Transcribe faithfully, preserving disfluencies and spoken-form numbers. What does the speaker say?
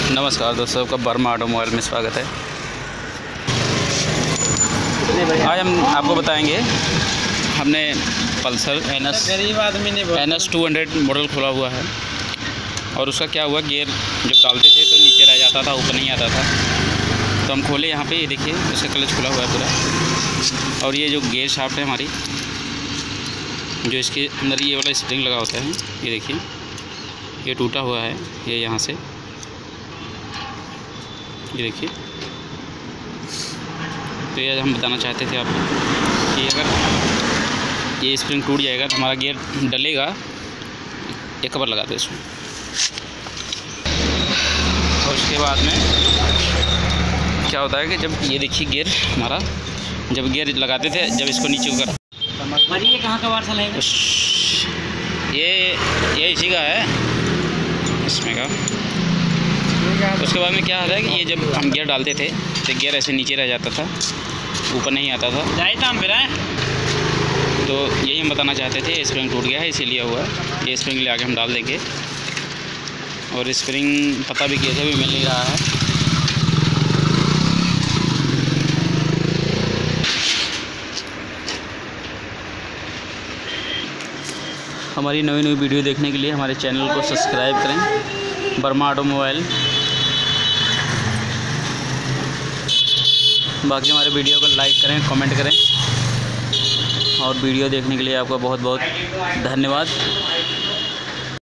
नमस्कार दोस्तों, का वर्मा ऑटोमोबाइल में स्वागत है। आज हम आपको बताएंगे, हमने पल्सर एन एस गरीब आदमी ने N S two hundred model खोला हुआ है और उसका क्या हुआ, गियर जब डालते थे तो नीचे रह जाता था, ऊपर नहीं आता था। तो हम खोले यहाँ पे, ये देखिए उसका क्लच खुला हुआ है पूरा। और ये जो गियर शाफ्ट है हमारी, जो इसके अंदर ये वाला स्प्रिंग लगा होता है, ये देखिए ये टूटा हुआ है, ये यहाँ से, ये देखिए। तो ये हम बताना चाहते थे आपको कि अगर ये स्प्रिंग टूट जाएगा तो हमारा गियर डलेगा। एक कवर लगा दो इसमें, और उसके बाद में क्या होता है कि जब ये देखिए गियर हमारा, जब गियर लगाते थे, जब इसको नीचे कर, ये कहाँ का वार्सल है? ये ये इसी का है, इसमें का। उसके बाद में क्या होता है कि ये जब हम गियर डालते थे तो गियर ऐसे नीचे रह जाता था, ऊपर नहीं आता था। तो यही हम बताना चाहते थे, स्प्रिंग टूट गया है इसीलिए हुआ है। ये स्प्रिंग ले आके हम डाल देंगे, और स्प्रिंग पता भी किए थे, भी मिल नहीं रहा है। हमारी नई नई वीडियो देखने के लिए हमारे चैनल को सब्सक्राइब करें, वर्मा ऑटोमोबाइल। बाकी हमारे वीडियो को लाइक करें, कमेंट करें, और वीडियो देखने के लिए आपका बहुत बहुत धन्यवाद।